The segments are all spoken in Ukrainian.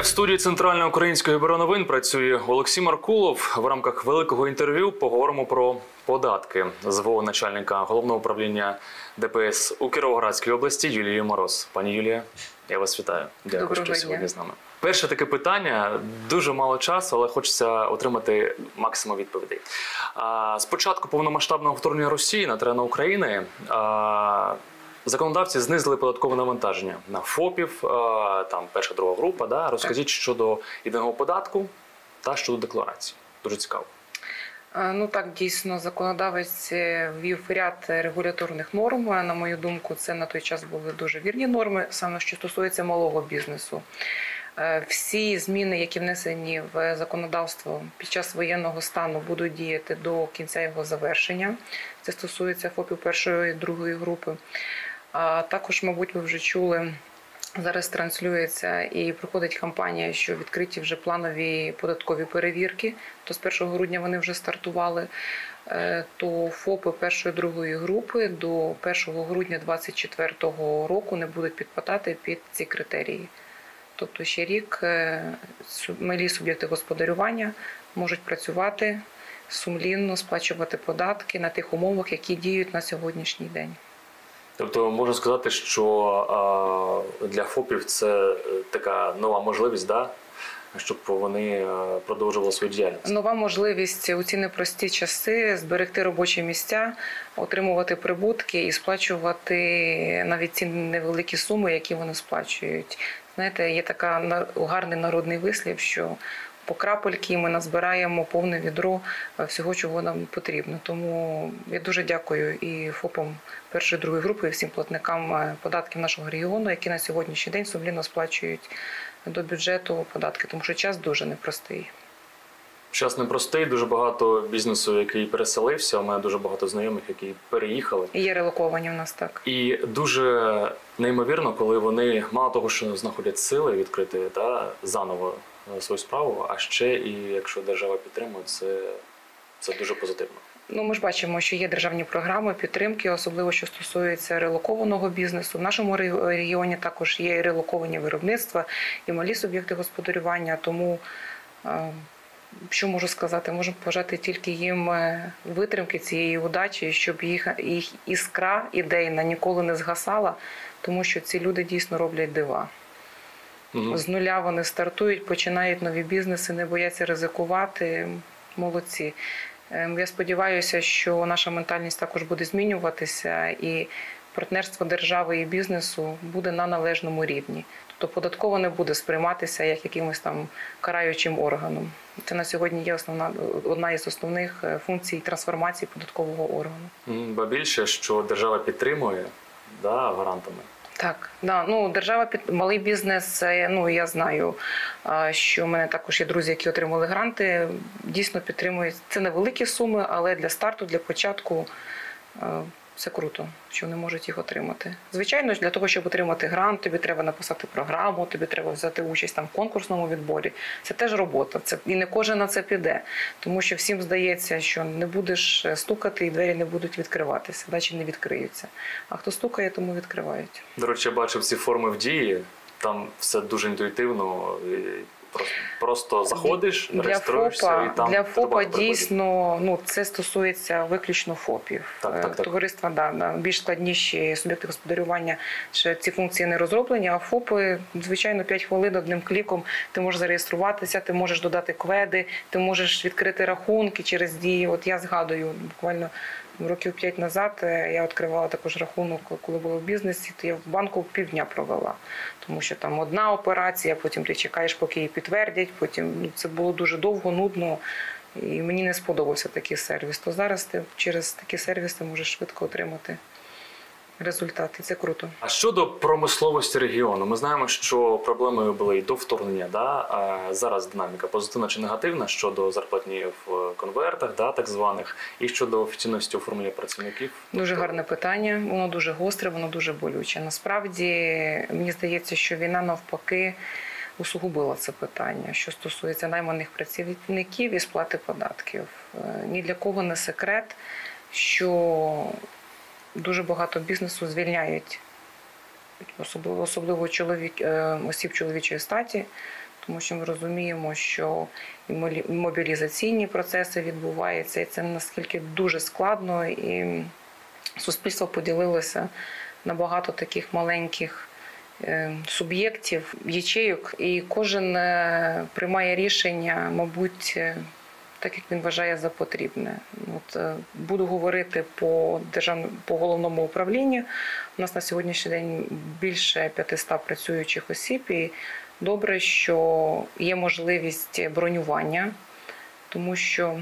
В студії Центральної української бюро новин працює Олексій Маркулов. В рамках великого інтерв'ю поговоримо про податки з начальника Головного управління ДПС у Кіровоградській області Юлією Мороз. Пані Юлія, я вас вітаю. Дякую, що сьогодні з нами. Перше таке питання. Дуже мало часу, але хочеться отримати максимум відповідей. З початку повномасштабного вторгнення Росії на терени України законодавці знизили податкове навантаження на ФОПів, там перша, друга група. Да? Розкажіть щодо єдиного податку та щодо декларації. Дуже цікаво. Ну так, дійсно, законодавець ввів ряд регуляторних норм. На мою думку, це на той час були дуже вірні норми, саме що стосується малого бізнесу. Всі зміни, які внесені в законодавство під час воєнного стану, будуть діяти до кінця його завершення. Це стосується ФОПів першої і другої групи. А також, мабуть, ви вже чули, зараз транслюється і проходить кампанія, що відкриті вже планові податкові перевірки, то з 1 грудня вони вже стартували, то ФОПи першої і другої групи до 1 грудня 2024 року не будуть підпадати під ці критерії. Тобто ще рік малі суб'єкти господарювання можуть працювати сумлінно, сплачувати податки на тих умовах, які діють на сьогоднішній день. Тобто можна сказати, що для ФОПів це така нова можливість, да? Щоб вони продовжували свою діяльність? Нова можливість у ці непрості часи зберегти робочі місця, отримувати прибутки і сплачувати навіть ці невеликі суми, які вони сплачують. Знаєте, є така гарний народний вислів, що по крапельки ми назбираємо повне відро всього, чого нам потрібно. Тому я дуже дякую і ФОПам першої, другої групи, і всім платникам податків нашого регіону, які на сьогоднішній день сумлінно сплачують до бюджету податки, тому що час дуже непростий. Час непростий, дуже багато бізнесу, який переселився, у мене дуже багато знайомих, які переїхали. І є релоковані в нас, так. І дуже неймовірно, коли вони, мало того, що знаходять сили відкрити заново свою справу, а ще і якщо держава підтримує, це дуже позитивно. Ну, ми ж бачимо, що є державні програми підтримки, особливо що стосується релокованого бізнесу. В нашому регіоні також є і релоковані виробництва, і малі суб'єкти господарювання. Тому, що можу сказати, можу побажати тільки їм витримки цієї удачі, щоб їх іскра ідейна ніколи не згасала, тому що ці люди дійсно роблять дива. З нуля вони стартують, починають нові бізнеси, не бояться ризикувати. Молодці. Я сподіваюся, що наша ментальність також буде змінюватися і партнерство держави і бізнесу буде на належному рівні. Тобто податково не буде сприйматися як якимось там караючим органом. Це на сьогодні є одна із основних функцій трансформації податкового органу. Ба більше, що держава підтримує гарантами. Так, держава малий бізнес, я знаю, що в мене також є друзі, які отримали гранти, дійсно підтримують. Це невеликі суми, але для старту, для початку це круто, що вони можуть їх отримати. Звичайно, для того, щоб отримати грант, тобі треба написати програму, тобі треба взяти участь в конкурсному відборі. Це теж робота, і не кожен на це піде, тому що всім здається, що не будеш стукати і двері не будуть відкриватися, чи не відкриються. А хто стукає, тому відкривають. До речі, я бачив ці форми в дії, там все дуже інтуїтивно. Просто заходиш, реєструєшся і там... Для ФОПа дійсно, це стосується виключно ФОПів. Так. Товариства, більш складніші суб'єкти господарювання, ще ці функції не розроблені, а ФОПи, звичайно, 5 хвилин одним кліком ти можеш зареєструватися, ти можеш додати кведи, ти можеш відкрити рахунки через дії. От я згадую, буквально років 5 назад я відкривала також рахунок, коли була в бізнесі, то я в банку півдня провела. Тому що там одна операція, потім ти чекаєш, поки її підтвердять, потім це було дуже довго, нудно, і мені не сподобався такий сервіс. То зараз ти через такий сервіс ти можеш швидко отримати результати. Це круто. А щодо промисловості регіону, ми знаємо, що проблемою були і до вторгнення, а зараз динаміка позитивна чи негативна щодо зарплатні в конвертах, так званих, і щодо офіційності оформлення працівників? Дуже гарне питання, воно дуже гостре, воно дуже болюче. Насправді, мені здається, що війна навпаки усугубила це питання, що стосується найманих працівників і сплати податків. Ні для кого не секрет, що дуже багато бізнесу звільняють, особливо осіб чоловічої статі, тому що ми розуміємо, що і мобілізаційні процеси відбуваються, і це наскільки дуже складно, і суспільство поділилося на багато таких маленьких суб'єктів, ячейок, і кожен приймає рішення, мабуть, так як він вважає за потрібне. Буду говорити по головному управлінню. У нас на сьогоднішній день більше 500 працюючих осіб, і добре, що є можливість бронювання, тому що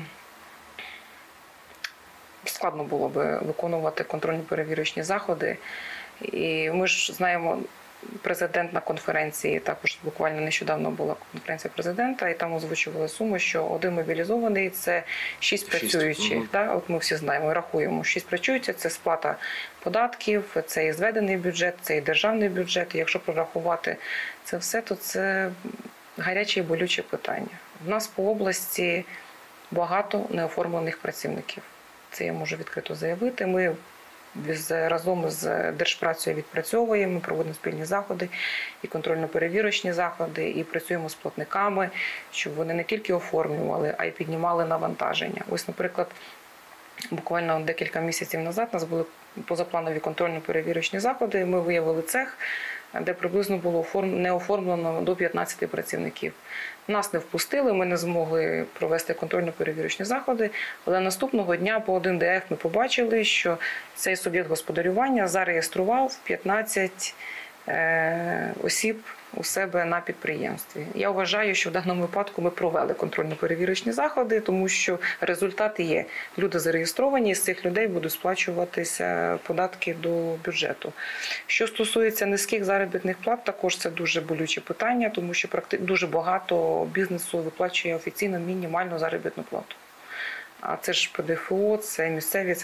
складно було би виконувати контрольно-перевірочні заходи. І ми ж знаємо, президент на конференції, також буквально нещодавно була конференція президента, і там озвучували суму, що один мобілізований – це 6 працюючих. Да? От ми всі знаємо, рахуємо, 6 працюючих – це сплата податків, це і зведений бюджет, це і державний бюджет. І якщо прорахувати це все, то це гаряче і болюче питання. У нас по області багато неоформлених працівників. Це я можу відкрито заявити. Ми разом з Держпрацею відпрацьовуємо, проводимо спільні заходи і контрольно-перевірочні заходи, і працюємо з платниками, щоб вони не тільки оформлювали, а й піднімали навантаження. Ось, наприклад, буквально декілька місяців назад у нас були позапланові контрольно-перевірочні заходи, і ми виявили цех, де приблизно було не оформлено до 15 працівників. Нас не впустили, ми не змогли провести контрольно-перевірочні заходи, але наступного дня по 1 ДФ ми побачили, що цей суб'єкт господарювання зареєстрував 15 осіб у себе на підприємстві. Я вважаю, що в даному випадку ми провели контрольно-перевірочні заходи, тому що результати є. Люди зареєстровані, і з цих людей будуть сплачуватися податки до бюджету. Що стосується низьких заробітних плат, також це дуже болюче питання, тому що дуже багато бізнесу виплачує офіційно мінімальну заробітну плату. А це ж ПДФО, це місцеві,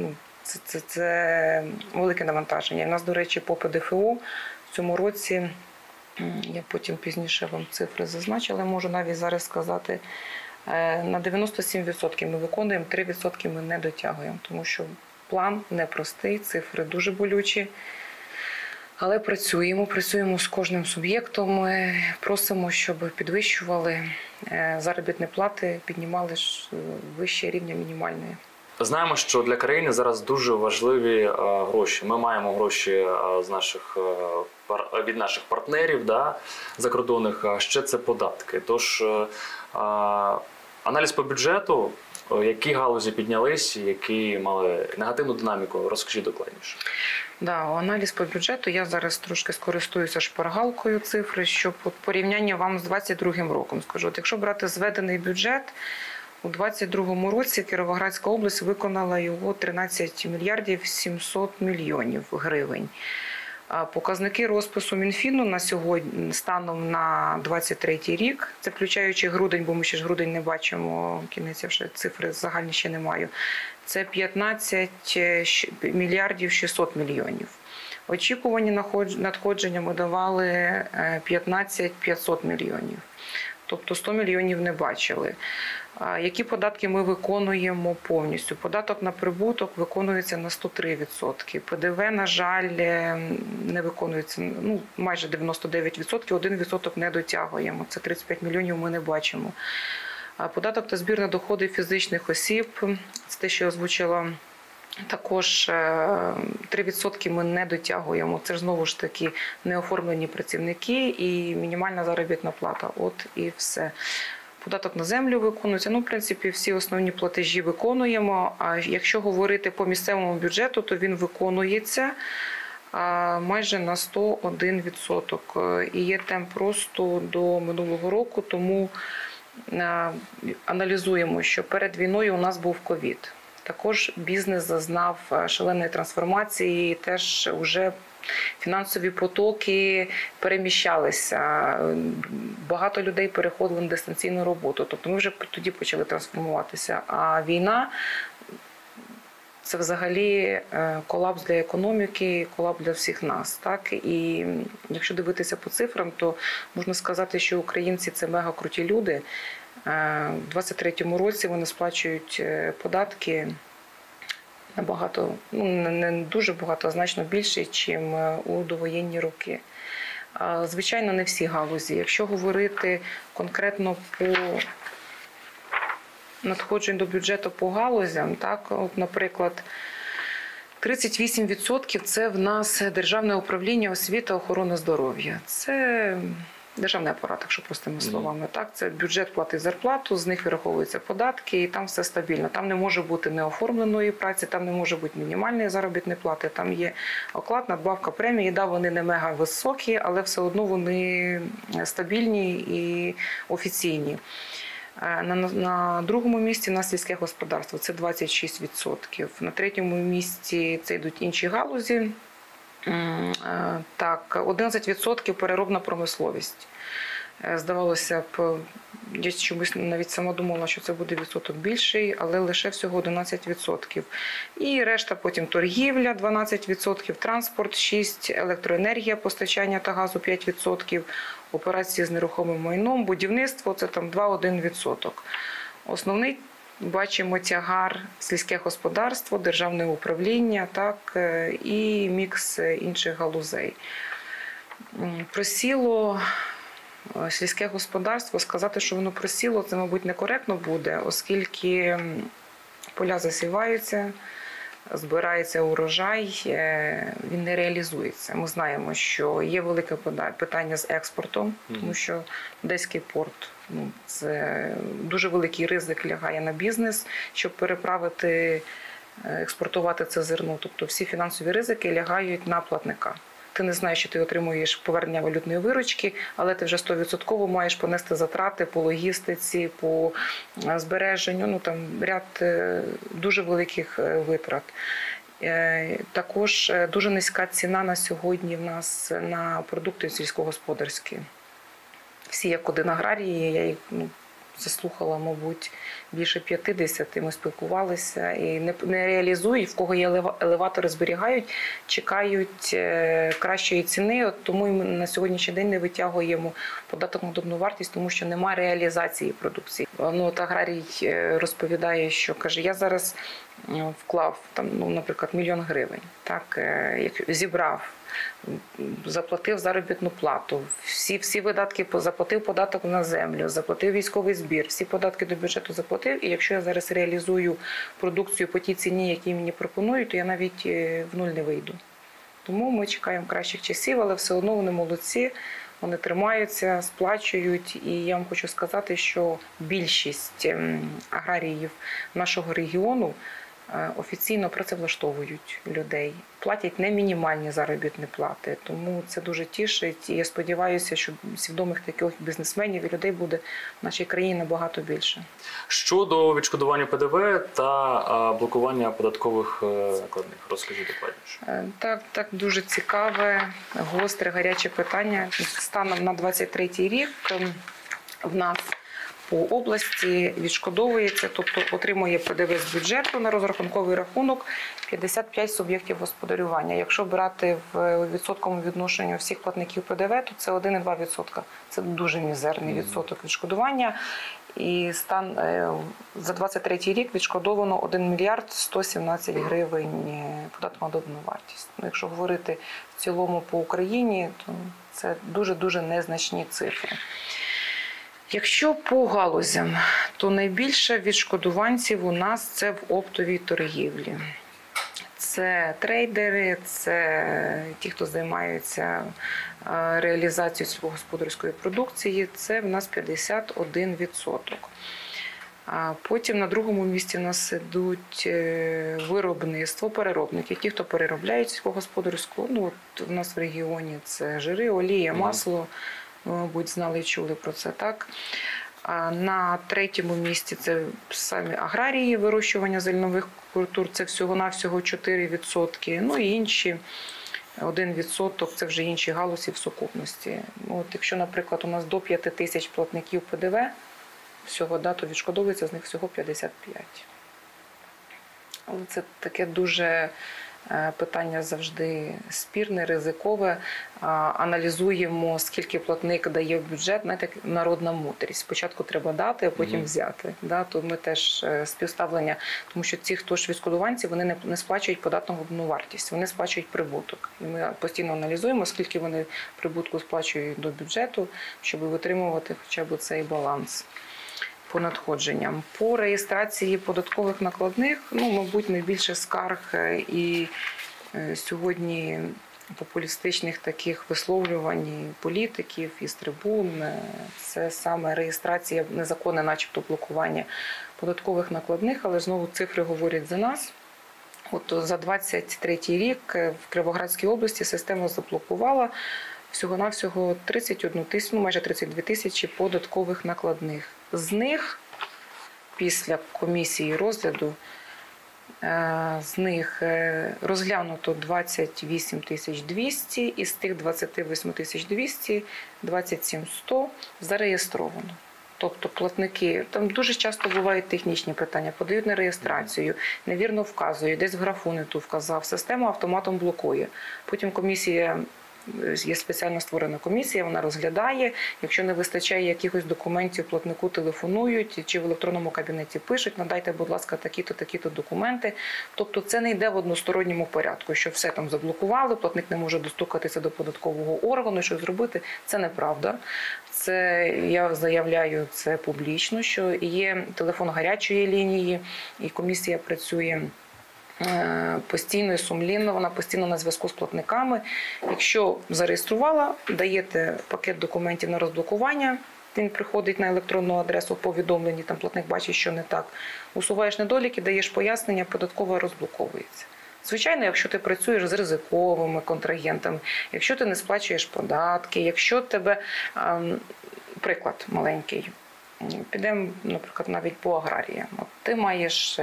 це велике навантаження. У нас, до речі, по ПДФО в цьому році, я потім пізніше вам цифри зазначила, можу навіть зараз сказати, на 97% ми виконуємо, 3% ми не дотягуємо, тому що план непростий, цифри дуже болючі. Але працюємо з кожним суб'єктом, ми просимо, щоб підвищували заробітні плати, піднімали вище рівня мінімальної. Знаємо, що для країни зараз дуже важливі гроші. Ми маємо гроші від наших партнерів, да, закордонних, а ще це податки. Тож аналіз по бюджету, які галузі піднялись, які мали негативну динаміку, розкажіть докладніше. Да, аналіз по бюджету, я зараз трошки скористуюся шпаргалкою цифри, щоб порівняння вам з 2022 роком скажу. От якщо брати зведений бюджет, у 2022 році Кіровоградська область виконала його 13 мільярдів 700 мільйонів гривень. Показники розпису Мінфіну на сьогодні, станом на 2023 рік, це включаючи грудень, бо ми ще ж грудень не бачимо, кінець я вже цифри загальні ще не маю, це 15 мільярдів 600 мільйонів. Очікувані надходження ми давали 15 500 мільйонів. Тобто 100 мільйонів не бачили. Які податки ми виконуємо повністю? Податок на прибуток виконується на 103%. ПДВ, на жаль, не виконується, майже 99%, 1% не дотягуємо. Це 35 мільйонів ми не бачимо. Податок та збір на доходи фізичних осіб, це те, що я озвучила, також 3% ми не дотягуємо. Це ж знову ж таки неоформлені працівники і мінімальна заробітна плата. От і все. Податок на землю виконується. В принципі, всі основні платежі виконуємо. А якщо говорити по місцевому бюджету, то він виконується майже на 101%. І є темп росту до минулого року, тому аналізуємо, що перед війною у нас був ковід. Також бізнес зазнав шаленої трансформації, теж вже фінансові потоки переміщалися, багато людей переходили на дистанційну роботу, тобто ми вже тоді почали трансформуватися. А війна – це взагалі колапс для економіки, колапс для всіх нас. Так? І якщо дивитися по цифрам, то можна сказати, що українці – це мега круті люди. У 2023 році вони сплачують податки набагато, не дуже багато, а значно більше, ніж у довоєнні роки. Звичайно, не всі галузі. Якщо говорити конкретно по надходжень до бюджету по галузям, так, от, наприклад, 38% – це в нас Державне управління освіти, охорони здоров'я. Це державний апарат, якщо простими словами. Так, це бюджет платить зарплату, з них вираховуються податки, і там все стабільно. Там не може бути неоформленої праці, там не може бути мінімальної заробітної плати, там є оклад, надбавка, премії. Да, вони не мега високі, але все одно вони стабільні і офіційні. На другому місці у нас сільське господарство – це 26%. На третьому місці це йдуть інші галузі. Так, 11% переробна промисловість. Здавалося б, я чомусь навіть сама думала, що це буде відсоток більший, але лише всього 11%. І решта потім торгівля 12%, транспорт 6%, електроенергія, постачання та газу 5%, операції з нерухомим майном, будівництво – це там 2-1%. Основний бачимо тягар сільське господарство, державне управління, так, і мікс інших галузей. Просіло сільське господарство, сказати, що воно просіло, це, мабуть, некоректно буде, оскільки поля засіваються, збирається урожай, він не реалізується. Ми знаємо, що є велике питання з експортом, тому що Одеський порт – це дуже великий ризик лягає на бізнес, щоб переправити, експортувати це зерно. Тобто всі фінансові ризики лягають на платника. Ти не знаєш, що ти отримуєш повернення валютної виручки, але ти вже 100% маєш понести затрати по логістиці, по збереженню, там ряд дуже великих витрат. Також дуже низька ціна на сьогодні в нас на продукти сільськогосподарські. Всі як один аграрії, я їх заслухала, мабуть, більше 50, ми спілкувалися і не реалізують, в кого є елеватори, зберігають, чекають кращої ціни, тому ми на сьогоднішній день не витягуємо податок на додану вартість, тому що немає реалізації продукції. От аграрій розповідає, що каже, я зараз вклав, там, наприклад, 1 000 000 гривень, так, зібрав, заплатив заробітну плату, всі видатки, заплатив податок на землю, заплатив військовий збір, всі податки до бюджету заплатив, і якщо я зараз реалізую продукцію по тій ціні, які мені пропонують, то я навіть в нуль не вийду. Тому ми чекаємо кращих часів, але все одно вони молодці, вони тримаються, сплачують. І я вам хочу сказати, що більшість аграріїв нашого регіону офіційно працевлаштовують людей, платять не мінімальні заробітні плати, тому це дуже тішить. І я сподіваюся, що свідомих таких бізнесменів і людей буде в нашій країні набагато більше. Щодо відшкодування ПДВ та блокування податкових накладних, розкажіть докладніше. Так, дуже цікаве, гостре, гаряче питання. Станом на 23-й рік в нас по області відшкодовується, тобто отримує ПДВ з бюджету на розрахунковий рахунок 55 суб'єктів господарювання. Якщо брати в відсотковому відношенню всіх платників ПДВ, то це 1,2%. Це дуже мізерний відсоток відшкодування. І за 23-й рік відшкодовано 1 мільярд 117 гривень податку на додану вартість. Якщо говорити в цілому по Україні, то це дуже-дуже незначні цифри. Якщо по галузям, то найбільше відшкодуванців у нас це в оптовій торгівлі. Це трейдери, це ті, хто займаються реалізацією сільськогосподарської продукції, це в нас 51%. Потім на другому місці у нас ідуть виробництво, переробники. Ті, хто переробляють сільськогосподарську, от у нас в регіоні це жири, олія, масло. Ви, мабуть, знали і чули про це, так? На третьому місці це самі аграрії, вирощування зернових культур, це всього-навсього 4%. Ну і інші 1% – це вже інші галузі в сукупності. От, якщо, наприклад, у нас до 5 тисяч платників ПДВ, всього, то відшкодовується з них всього 55. Але це таке дуже Питання завжди спірне, ризикове. Аналізуємо, скільки платник дає в бюджет, знаєте, як народна мудрість. Спочатку треба дати, а потім взяти. Да? То ми теж співставлення, тому що ці, хто ж відшкодуванці, вони не сплачують податну вартість, вони сплачують прибуток. І ми постійно аналізуємо, скільки вони прибутку сплачують до бюджету, щоб витримувати хоча б цей баланс по надходженням. По реєстрації податкових накладних, мабуть, найбільше скарг і сьогодні популістичних таких висловлювань і політиків із трибун. Це саме реєстрація, незаконне начебто блокування податкових накладних, але знову цифри говорять за нас. От за 23 рік в Кіровоградській області система заблокувала всього-навсього 31 тисячу, майже 32 тисячі податкових накладних. З них, після комісії розгляду, з них розглянуто 28 200, із тих 28 200 27 100 зареєстровано. Тобто платники, там дуже часто бувають технічні питання, подають на реєстрацію, невірно вказують, десь в графу не ту вказав, система автоматом блокує. Потім комісія, є спеціально створена комісія, вона розглядає, якщо не вистачає якихось документів, платнику телефонують чи в електронному кабінеті пишуть, надайте, будь ласка, такі-то, такі-то документи. Тобто це не йде в односторонньому порядку, що все там заблокували, платник не може достукатися до податкового органу, щось зробити. Це неправда. Це я заявляю це публічно, що є телефон гарячої лінії, і комісія працює постійно і сумлінно, вона постійно на зв'язку з платниками. Якщо зареєструвала, даєте пакет документів на розблокування, він приходить на електронну адресу в повідомленні, там платник бачить, що не так. Усуваєш недоліки, даєш пояснення, податкова розблоковується. Звичайно, якщо ти працюєш з ризиковими контрагентами, якщо ти не сплачуєш податки, якщо тебе, приклад маленький, підемо, наприклад, навіть по аграріям. От ти маєш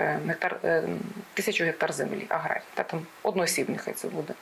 1000 гектар землі, аграрій, там одноосібний хай це буде.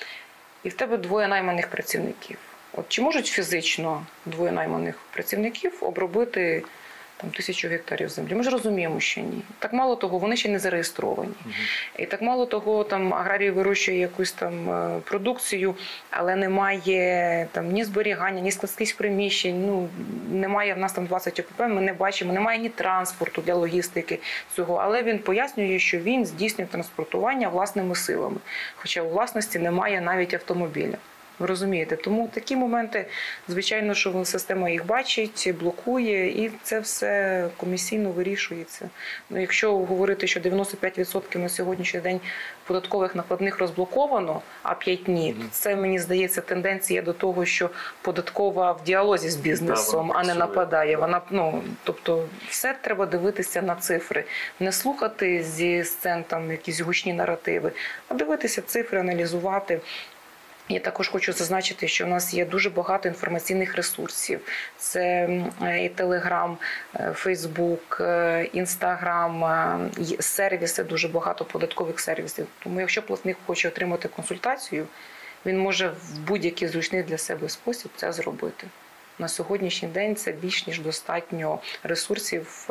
І в тебе двоє найманих працівників. От чи можуть фізично двоє найманих працівників обробити 1000 гектарів землі? Ми ж розуміємо, що ні. Так мало того, вони ще не зареєстровані. І так мало того, аграрій вирощує якусь продукцію, але немає ні зберігання, ні складських приміщень, немає в нас 20 ОПП, ми не бачимо, немає ні транспорту для логістики цього, але він пояснює, що він здійснює транспортування власними силами, хоча у власності немає навіть автомобіля. Ви розумієте? Тому такі моменти, звичайно, що система їх бачить, блокує, і це все комісійно вирішується. Якщо говорити, що 95% на сьогоднішній день податкових накладних розблоковано, а 5 ні, то це, мені здається, тенденція до того, що податкова в діалозі з бізнесом, а не нападає. Вона, тобто, все треба дивитися на цифри. Не слухати зі сцен якісь гучні наративи, а дивитися цифри, аналізувати. Я також хочу зазначити, що в нас є дуже багато інформаційних ресурсів. Це і Телеграм, Фейсбук, Інстаграм, сервіси, дуже багато податкових сервісів. Тому якщо платник хоче отримати консультацію, він може в будь-який зручний для себе спосіб це зробити. На сьогоднішній день це більш ніж достатньо ресурсів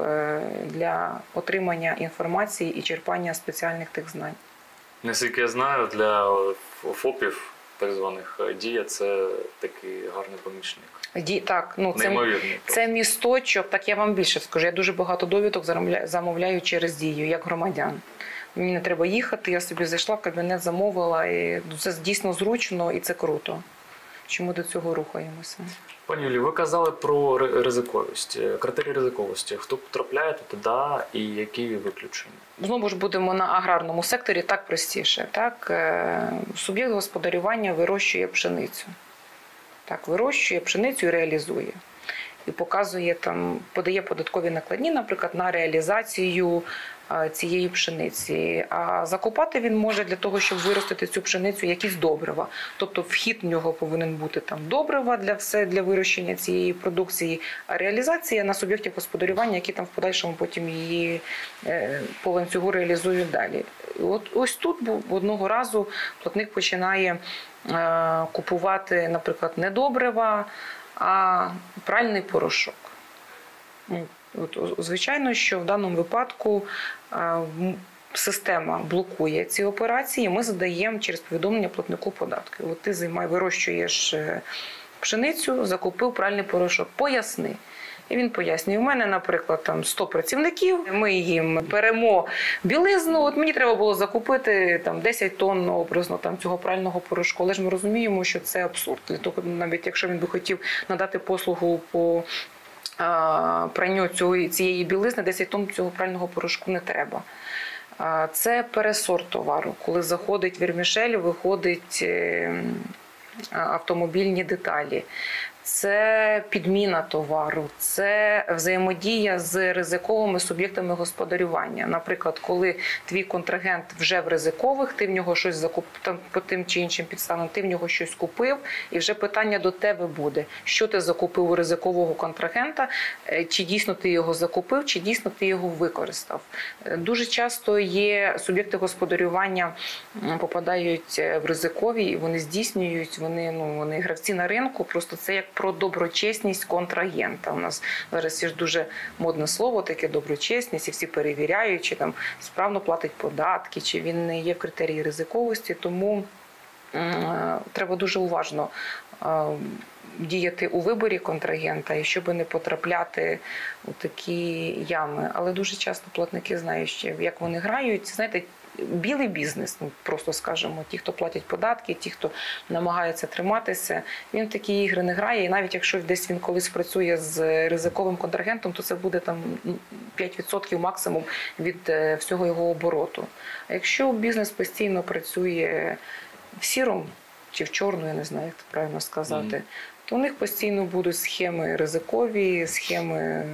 для отримання інформації і черпання спеціальних тих знань. Наскільки я знаю, для ФОПів так званих Дія – це такий гарний помічник. Так, неймовірний. Це місточок, так я вам більше скажу. Я дуже багато довідок замовляю через Дію, як громадян. Мені не треба їхати, я собі зайшла в кабінет, замовила, і це дійсно зручно і це круто. Чому до цього рухаємося? Пані Юлі, ви казали про ризиковість, критерії ризиковості. Хто потрапляє туди і які виключення? Знову ж будемо на аграрному секторі, так простіше. Так? Суб'єкт господарювання вирощує пшеницю. Так, вирощує пшеницю і реалізує. І показує, подає податкові накладні, наприклад, на реалізацію цієї пшениці. А закупати він може для того, щоб виростити цю пшеницю, якісь добрива. Тобто вхід в нього повинен бути добрива для вирощення цієї продукції, а реалізація на суб'єктів господарювання, які в подальшому потім її по ланцюгу реалізують далі. Ось тут одного разу платник починає купувати, наприклад, не добрива, а пральний порошок. Звичайно, що в даному випадку система блокує ці операції, ми задаємо через повідомлення платнику податки. От ти вирощуєш пшеницю, закупив пральний порошок. Поясни. І він пояснює, у мене, наприклад, там 100 працівників, ми їм беремо білизну, от мені треба було закупити там 10 тонн образно там цього прального порошку. Але ж ми розуміємо, що це абсурд. Навіть якщо він би хотів надати послугу по пранню цієї білизни, 10 тонн цього прального порошку не треба. Це пересорт товару. Коли заходить вермішель, виходить автомобільні деталі. Це підміна товару, це взаємодія з ризиковими суб'єктами господарювання. Наприклад, коли твій контрагент вже в ризикових, ти в нього щось закупив, по тим чи іншим підставам, ти в нього щось купив, і вже питання до тебе буде, що ти закупив у ризикового контрагента, чи дійсно ти його закупив, чи дійсно ти його використав. Дуже часто є суб'єкти господарювання, попадають в ризикові, і вони здійснюють, вони гравці на ринку, просто це як про доброчесність контрагента. У нас зараз є ж дуже модне слово, таке доброчесність, і всі перевіряють, чи там справно платить податки, чи він не є в критерії ризиковості, тому треба дуже уважно діяти у виборі контрагента, і щоб не потрапляти у такі ями. Але дуже часто платники знають ще, як вони грають. Знаєте, білий бізнес, просто скажемо, ті, хто платять податки, ті, хто намагається триматися, він в такі ігри не грає. І навіть якщо десь він колись працює з ризиковим контрагентом, то це буде там 5% максимум від всього його обороту. А якщо бізнес постійно працює в сірому чи в чорну, я не знаю, як це правильно сказати, то у них постійно будуть схеми ризикові, схеми,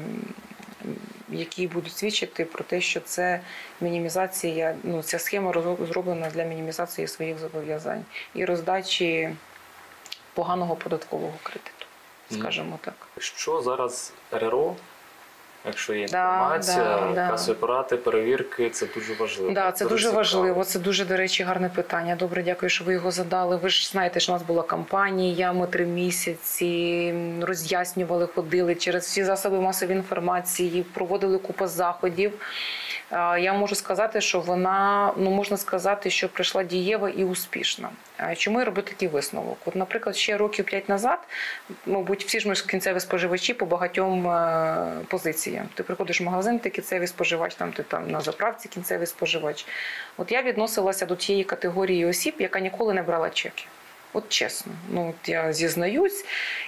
які будуть свідчити про те, що це мінімізація, ця схема зроблена для мінімізації своїх зобов'язань і роздачі поганого податкового кредиту, скажімо так. Що зараз РРО, якщо є інформація, касові апарати, перевірки, це дуже важливо. Так, це дуже важливо. Це дуже, до речі, гарне питання. Добре, дякую, що ви його задали. Ви ж знаєте, що у нас була кампанія, ми 3 місяці роз'яснювали, ходили через всі засоби масової інформації, проводили купу заходів. Я можу сказати, що вона, можна сказати, що прийшла дієва і успішна. Чому я роблю такий висновок? От, наприклад, ще років 5 назад, мабуть, всі ж ми кінцеві споживачі по багатьом позиціям. Ти приходиш в магазин, ти кінцевий споживач, ти там на заправці кінцевий споживач. От я відносилася до тієї категорії осіб, яка ніколи не брала чеки. От чесно. От я зізнаюсь.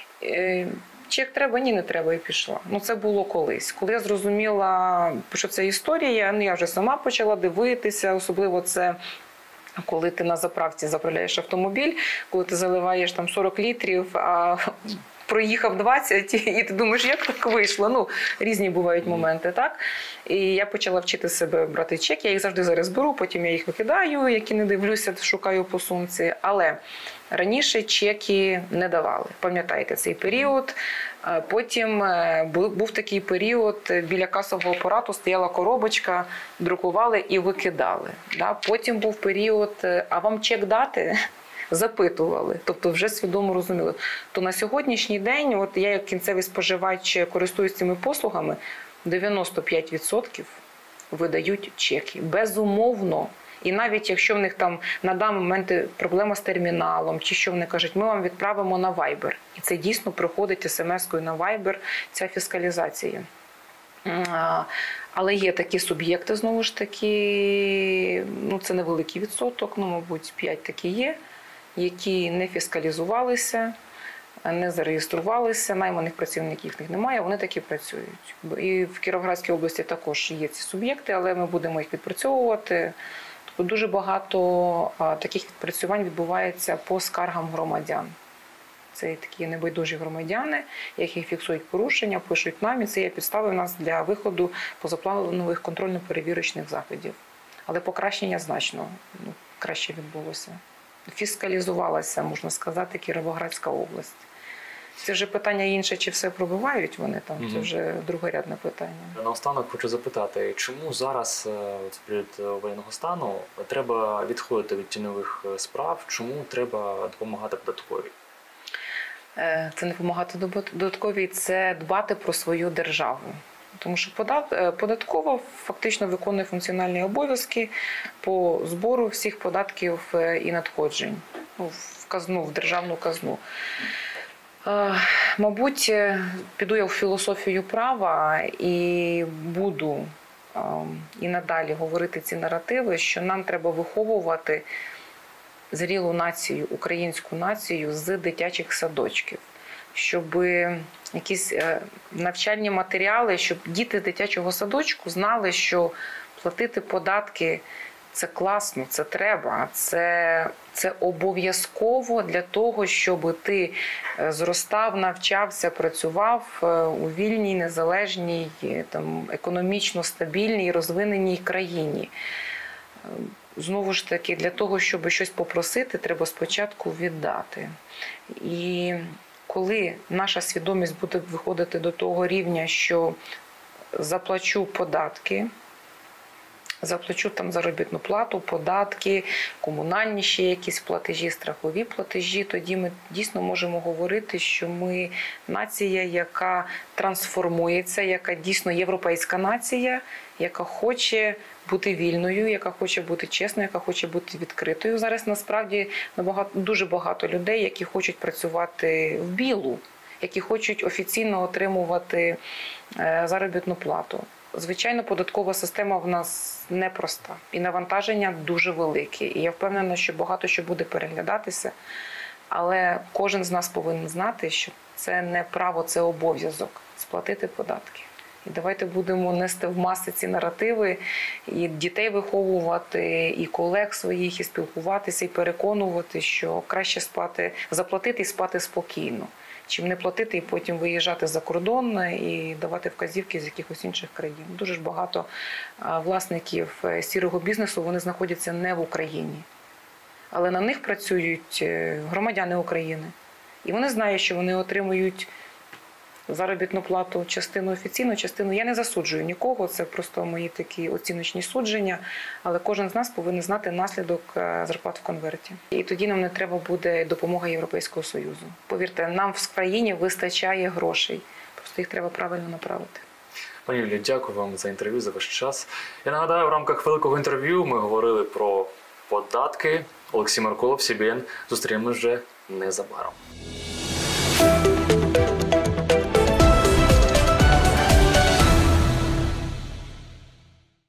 Чек треба, ні, не треба, і пішла. Це було колись. Коли я зрозуміла, що це історія, я вже сама почала дивитися, особливо це коли ти на заправці заправляєш автомобіль, коли ти заливаєш там 40 літрів, а проїхав 20, і ти думаєш, як так вийшло? Різні бувають моменти, так? І я почала вчити себе брати чек, я їх завжди зараз беру, потім я їх викидаю, які не дивлюся, шукаю по сумці. Але раніше чеки не давали. Пам'ятаєте цей період? Потім був такий період, біля касового апарату стояла коробочка, друкували і викидали. Потім був період, а вам чек дати? Запитували, тобто вже свідомо розуміли. То на сьогоднішній день, от я як кінцевий споживач користуюсь цими послугами, 95% видають чеки. Безумовно. І навіть якщо в них там на даний момент проблема з терміналом, чи що вони кажуть, ми вам відправимо на Viber. І це дійсно приходить смс-кою на Viber, ця фіскалізація. Але є такі суб'єкти, знову ж таки, це невеликий відсоток, мабуть, 5 такі є, які не фіскалізувалися, не зареєструвалися, найманих працівників в них немає, вони такі працюють. І в Кіровоградській області також є ці суб'єкти, але ми будемо їх відпрацьовувати. Тобто дуже багато таких відпрацювань відбувається по скаргам громадян. Це такі небайдужі громадяни, які фіксують порушення, пишуть нам, і це є підстави в нас для виходу позапланових контрольно-перевірочних заходів. Але покращення значно краще відбулося. Фіскалізувалася, можна сказати, Кіровоградська область. Це вже питання інше, чи все пробивають вони там, це вже другорядне питання. Наостанок хочу запитати, чому зараз, в період воєнного стану, треба відходити від тіньових справ, чому треба допомагати податковій? Це не допомагати додатковій, це дбати про свою державу. Тому що податкова фактично виконує функціональні обов'язки по збору всіх податків і надходжень в казну, в державну казну. Мабуть, піду я в філософію права і буду і надалі говорити ці наративи, що нам треба виховувати зрілу націю, українську націю з дитячих садочків, щоб якісь навчальні матеріали, щоб діти дитячого садочку знали, що платити податки – це класно, це треба, це обов'язково для того, щоб ти зростав, навчався, працював у вільній, незалежній, там, економічно стабільній, розвиненій країні. Знову ж таки, для того, щоб щось попросити, треба спочатку віддати. І коли наша свідомість буде виходити до того рівня, що заплачу податки, заплачу там заробітну плату, податки, комунальні ще якісь платежі, страхові платежі, тоді ми дійсно можемо говорити, що ми нація, яка трансформується, яка дійсно європейська нація, яка хоче бути вільною, яка хоче бути чесною, яка хоче бути відкритою. Зараз насправді дуже багато людей, які хочуть працювати в білу, які хочуть офіційно отримувати заробітну плату. Звичайно, податкова система в нас непроста і навантаження дуже велике. І я впевнена, що багато що буде переглядатися, але кожен з нас повинен знати, що це не право, це обов'язок – сплатити податки. І давайте будемо нести в маси ці наративи, і дітей виховувати, і колег своїх, і спілкуватися, і переконувати, що краще заплатити і спати спокійно, чим не платити і потім виїжджати за кордон і давати вказівки з якихось інших країн. Дуже ж багато власників сірого бізнесу, вони знаходяться не в Україні, але на них працюють громадяни України. І вони знають, що вони отримують заробітну плату, частину офіційну, частину я не засуджую нікого, це просто мої такі оціночні судження, але кожен з нас повинен знати наслідок зарплат в конверті. І тоді нам не треба буде допомога Європейського Союзу. Повірте, нам в країні вистачає грошей, просто їх треба правильно направити. Пані Юлія, дякую вам за інтерв'ю, за ваш час. Я нагадаю, в рамках великого інтерв'ю ми говорили про податки. Олексій Маркулов, СІБІН. Зустрінемось вже незабаром.